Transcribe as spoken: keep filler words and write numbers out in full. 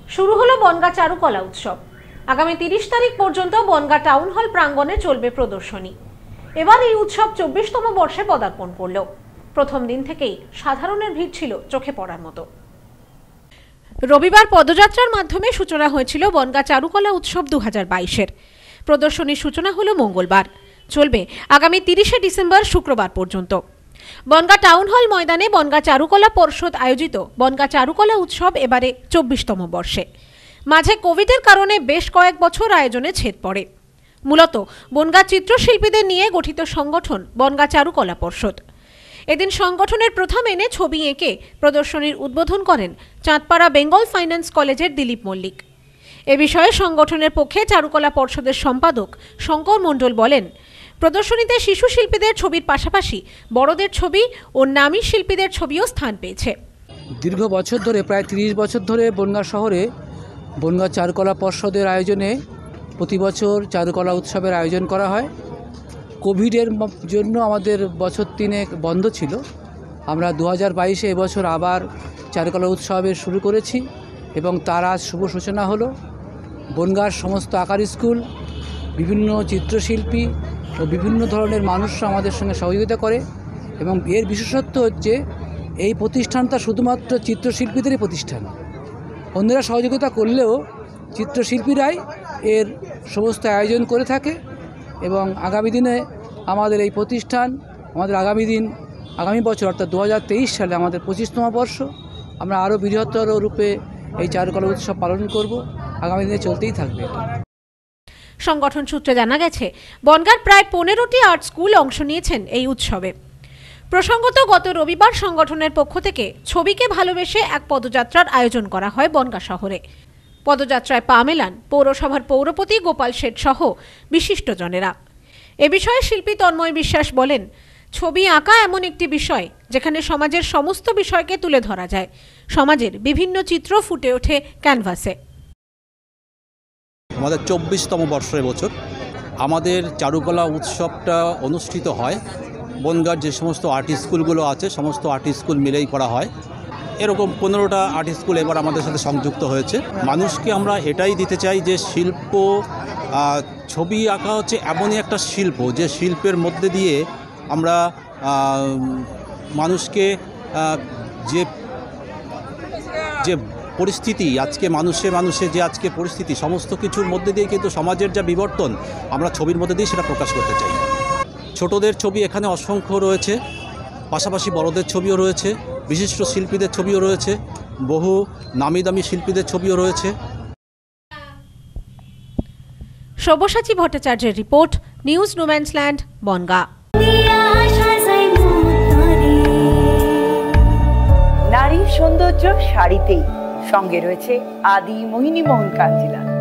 শুরু হলো বনগাঁ চারুকলা উৎসব। আগামী তিরিশ তারিখ পর্যন্ত বনগাঁ টাউন হল প্রাঙ্গণে চলবে প্রদর্শনী। এবার এই উৎসব চব্বিশতম বর্ষে পদার্পণ করলো। প্রথম দিন থেকেই সাধারণের ভিড় ছিল চোখে পড়ার মতো। রবিবার পদযাত্রার মাধ্যমে সূচনা হয়েছিল বনগাঁ চারুকলা উৎসব দু হাজার বাইশের। প্রদর্শনীর সূচনা হলো মঙ্গলবার, চলবে আগামী তিরিশে ডিসেম্বর শুক্রবার পর্যন্ত। বনগাঁ টাউন হল ময়দানে বনগাঁ চারুকলা পর্ষদ আয়োজিত বনগাঁ চারুকলা উৎসব এবারে চব্বিশতম বর্ষে। মাঝে কোভিডের কারণে বেশ কয়েক বছর আয়োজনে ছেদ পড়ে। মূলত বনগাঁ চিত্রশিল্পীদের নিয়ে গঠিত সংগঠন বনগাঁ চারুকলা পর্ষদ। এদিন সংগঠনের প্রথম এনে ছবি এঁকে প্রদর্শনীর উদ্বোধন করেন চাঁদপাড়া বেঙ্গল ফাইন্যান্স কলেজের দিলীপ মল্লিক। এ বিষয়ে সংগঠনের পক্ষে চারুকলা পর্ষদের সম্পাদক শঙ্কর মণ্ডল বলেন, প্রদর্শনীতে শিশু শিল্পীদের ছবির পাশাপাশি বড়দের ছবি ও নামী শিল্পীদের ছবিও স্থান পেয়েছে। দীর্ঘ বছর ধরে প্রায় তিরিশ বছর ধরে বনগাঁ শহরে বনগাঁ চারুকলা পর্ষদের আয়োজনে প্রতি বছর চারুকলা উৎসবের আয়োজন করা হয়। কোভিডের জন্য আমাদের বছর তিনেক বন্ধ ছিল। আমরা দু হাজার বাইশে এবছর আবার চারুকলা উৎসবের শুরু করেছি এবং তার আজ শুভ সূচনা হলো। বনগাঁর সমস্ত আঁকার স্কুল, বিভিন্ন চিত্রশিল্পী ও বিভিন্ন ধরনের মানুষরা আমাদের সঙ্গে সহযোগিতা করে এবং এর বিশেষত্ব হচ্ছে এই প্রতিষ্ঠানটা শুধুমাত্র চিত্রশিল্পীদেরই প্রতিষ্ঠান। অন্যরা সহযোগিতা করলেও চিত্রশিল্পীরাই এর সমস্ত আয়োজন করে থাকে এবং আগামী দিনে আমাদের এই প্রতিষ্ঠান আমাদের আগামী দিন আগামী বছর অর্থাৎ দু হাজার তেইশ সালে আমাদের পঁচিশতম বর্ষ। আমরা আরও বৃহত্তর রূপে এই চারুকলা উৎসব পালন করব, আগামী দিনে চলতেই থাকবে। সংগঠন সূত্রে জানা গেছে, বনগাঁর প্রায় পনেরোটি আর্ট স্কুল অংশ নিয়েছেন এই উৎসবে। প্রসঙ্গত গত রবিবার সংগঠনের পক্ষ থেকে ছবিকে ভালোবেসে এক পদযাত্রার আয়োজন করা হয় বনগাঁ শহরে। পদযাত্রায় পা মেলান পৌরসভার পৌরপতি গোপাল শেঠ সহ বিশিষ্টজনেরা। এ বিষয়ে শিল্পী তন্ময় বিশ্বাস বলেন, ছবি আঁকা এমন একটি বিষয় যেখানে সমাজের সমস্ত বিষয়কে তুলে ধরা যায়। সমাজের বিভিন্ন চিত্র ফুটে ওঠে ক্যানভাসে। আমাদের চব্বিশতম বর্ষ এবছর আমাদের চারুকলা উৎসবটা অনুষ্ঠিত হয়। বনগাঁর যে সমস্ত আর্ট স্কুলগুলো আছে সমস্ত আর্ট স্কুল মিলেই করা হয়। এরকম পনেরোটা আর্ট স্কুল এবার আমাদের সাথে সংযুক্ত হয়েছে। মানুষকে আমরা এটাই দিতে চাই যে শিল্প, ছবি আঁকা হচ্ছে এমনই একটা শিল্প যে শিল্পের মধ্যে দিয়ে আমরা মানুষকে যে যে পরিস্থিতি আজকে মানুষে মানুষে যে আজকে পরিস্থিতি সমস্ত কিছুর মধ্যে দিয়ে কিন্তু সমাজের যা বিবর্তন আমরা ছবির মধ্যে দিয়ে সেটা প্রকাশ করতে চাই। ছোটদের ছবি এখানে অসংখ্য রয়েছে, পাশাপাশি বড়দের ছবিও রয়েছে, বিশিষ্ট শিল্পীদের ছবিও রয়েছে, বহু নামি দামি শিল্পীদের ছবিও রয়েছে। সব্যসাচী ভট্টাচার্যের রিপোর্ট, নিউজ নোম্যান্সল্যান্ড, বনগাঁ। নারীর সৌন্দর্য শাড়িতেই, সঙ্গে রয়েছে আদি মোহিনী মোহন কাঞ্জিলা।